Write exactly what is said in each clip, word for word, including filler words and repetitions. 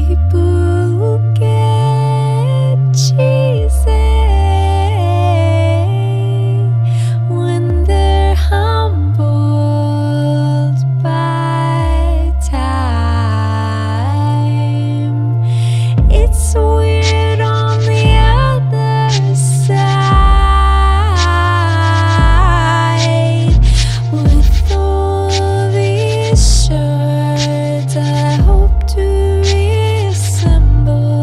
people who get cheesy when they're humbled by time. It's weird on the other side. With all these shards, I hope to reassemble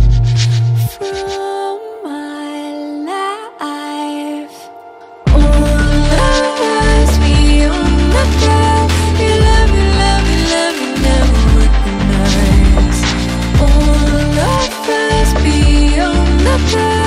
from my life. All lovers beyond the clouds, you love, you love, you love, you never recognize. All lovers beyond the clouds.